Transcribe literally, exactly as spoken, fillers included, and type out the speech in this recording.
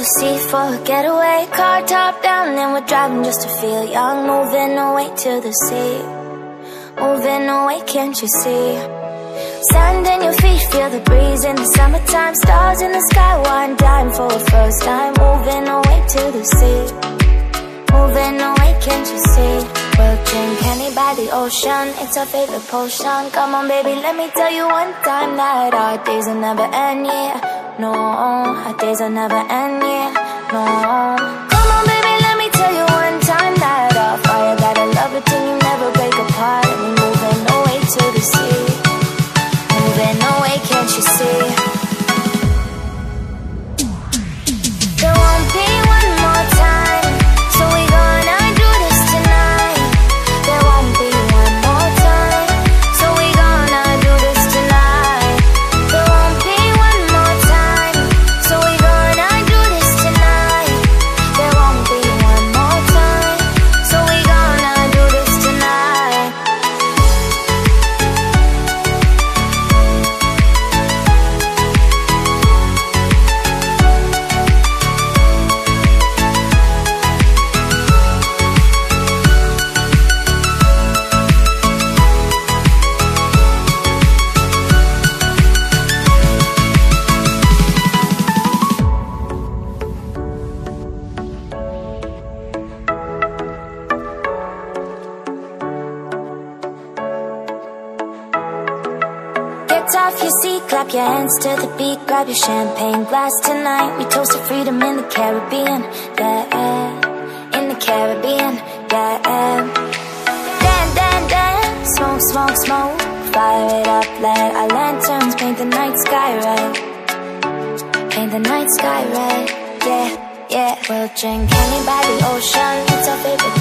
sea for a getaway. Car top down and we're driving just to feel young. Moving away to the sea, moving away, can't you see? Sand in your feet, feel the breeze in the summertime. Stars in the sky, one dime for a first time. Moving away to the sea, moving away, can't you see? We'll drink honey by the ocean, it's our favorite potion. Come on baby, let me tell you one time that our days will never end, yeah. No, our days will never end, yeah. No. Come on baby, let me tell you one time that our fire got a love it till you never break apart. And we're moving away to the sea, moving away, can't you see? There won't be one more time, so we gonna do this tonight. There won't be one more time, so we gonna do this tonight. There won't be one more time, so we gonna do this tonight. There won't be one more time, so we gonna do this tonight. Get off your seat, clap your hands to the beat. Grab your champagne glass tonight. We toast to freedom in the Caribbean, yeah. In the Caribbean, yeah. Dan, dan, dan, smoke, smoke, smoke. Fire it up, let our lanterns paint the night sky red. Paint the night sky red, yeah, yeah. We'll drink honey by the ocean, it's our favorite